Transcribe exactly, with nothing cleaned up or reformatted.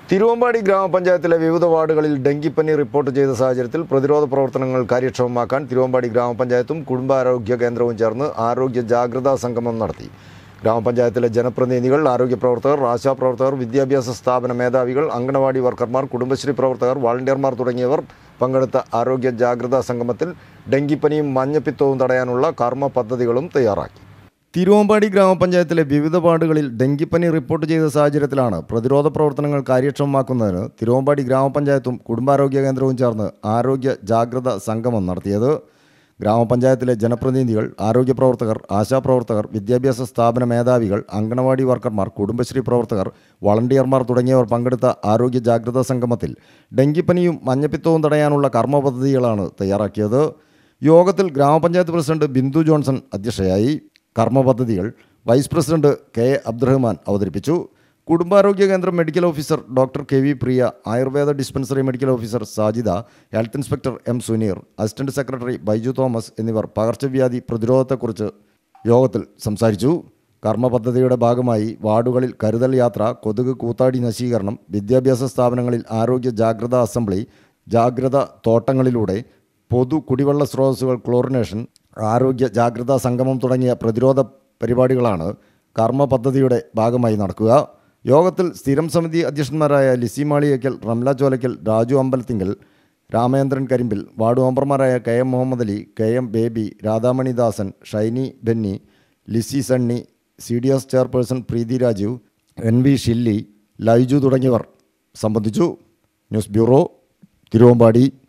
തിരുവമ്പാടി ഗ്രാമപഞ്ചായത്തിലെ വിവിധ വാർഡുകളിൽ ഡെങ്കിപ്പനി റിപ്പോർട്ട് ചെയ്ത സാഹചര്യത്തിൽ പ്രതിരോധ പ്രവർത്തനങ്ങൾ കാര്യക്ഷമമാക്കാൻ തിരുവമ്പാടി ഗ്രാമപഞ്ചായത്തും കുടുംബാരോഗ്യ കേന്ദ്രവും ചേർന്ന് ആരോഗ്യ ജാഗ്രതാ സംഗമം നടത്തി. ഗ്രാമപഞ്ചായത്തിലെ ജനപ്രതിനിധികൾ, ആരോഗ്യ പ്രവർത്തകർ, ആശാപ്രവർത്തകർ, വിദ്യാഭ്യാസ സ്ഥാപന മേധാവികൾ, അംഗനവാടി വർക്കർമാർ, കുടുംബശ്രീ പ്രവർത്തകർ, വാളണ്ടിയർമാർ തുടങ്ങിയവർ പങ്കെടുത്ത ആരോഗ്യ ജാഗ്രതാ സംഗമത്തിൽ ഡെങ്കിപ്പനിയും മഞ്ഞപ്പിത്തവും തടയാനുള്ള കർമ്മ പദ്ധതികളും തയ്യാറാക്കി. തിരുവമ്പാടി ഗ്രാമപഞ്ചായത്തിലെ വിവിധ വാർഡുകളിൽ ഡെങ്കിപ്പനി റിപ്പോർട്ട് ചെയ്ത സാഹചര്യത്തിലാണ് പ്രതിരോധ പ്രവർത്തനങ്ങൾ കാര്യക്ഷമമാക്കുന്നതിന് തിരുവമ്പാടി ഗ്രാമപഞ്ചായത്തും കുടുംബാരോഗ്യ കേന്ദ്രവും ചേർന്ന് ആരോഗ്യ ജാഗ്രത സംഗമം നടത്തിയത്. ഗ്രാമപഞ്ചായത്തിലെ ജനപ്രതിനിധികൾ, ആരോഗ്യ പ്രവർത്തകർ, ആശാപ്രവർത്തകർ, വിദ്യാഭ്യാസ സ്ഥാപന മേധാവികൾ, അംഗനവാടി വർക്കർമാർ, കുടുംബശ്രീ പ്രവർത്തകർ, വളണ്ടിയർമാർ തുടങ്ങിയവർ പങ്കെടുത്ത ആരോഗ്യ ജാഗ്രതാ സംഗമത്തിൽ ഡെങ്കിപ്പനിയും മഞ്ഞപ്പിത്തവും തടയാനുള്ള കർമ്മ പദ്ധതികളാണ് തയ്യാറാക്കിയത്. യോഗത്തിൽ ഗ്രാമപഞ്ചായത്ത് പ്രസിഡന്റ് ബിന്ദു ജോൺസൺ അധ്യക്ഷയായി. കർമ്മ പദ്ധതികൾ vice president K A Abdurahman അവതരിപ്പിച്ചു. കുടുംബാരോഗ്യ കേന്ദ്രം medical officer doctor K V Priya, Ayurveda dispensary medical officer Sajida, health inspector M Suneer, assistant secretary Baiju Thomas എന്നിവർ പകർച്ചവ്യാധി പ്രതിരോധത്തെക്കുറിച്ച് യോഗത്തിൽ സംസാരിച്ചു. കർമ്മ പദ്ധതിയുടെ ഭാഗമായി വാർഡുകളിൽ കരുതൽ യാത്ര, കൊതുക് കൂത്താടി നശീകരണം, വിദ്യാഭ്യാസ സ്ഥാപനങ്ങളിൽ ആരോഗ്യ ജാഗ്രതാ അസംബ്ലി, ജാഗ്രത തോട്ടങ്ങളിലൂടെ പൊതു കുടിവെള്ള സ്രോതസ്സുകൾ ക്ലോറിനേഷൻ, ആരോഗ്യ ജാഗ്രതാ സംഗമം തുടങ്ങിയ പ്രതിരോധ പരിപാടികളാണ് കർമ്മ പദ്ധതിയുടെ ഭാഗമായി നടക്കുക. യോഗത്തിൽ സ്ഥിരം സമിതി അധ്യക്ഷന്മാരായ ലിസി മാളിയേക്കൽ, റംല ചോലയ്ക്കൽ, രാജു അമ്പലത്തിങ്കൽ, രാമേന്ദ്രൻ കരിമ്പിൽ, വാർഡ് മെമ്പർമാരായ K M Muhammad Ali, K M Baby, Radhamani Dasan, Shiny Benny, Lissy Sunny, C D S chairperson Preethi Rajeev, N V Shilly, Laiju തുടങ്ങിയവർ സംബന്ധിച്ചു. News bureau, Thiruvambady.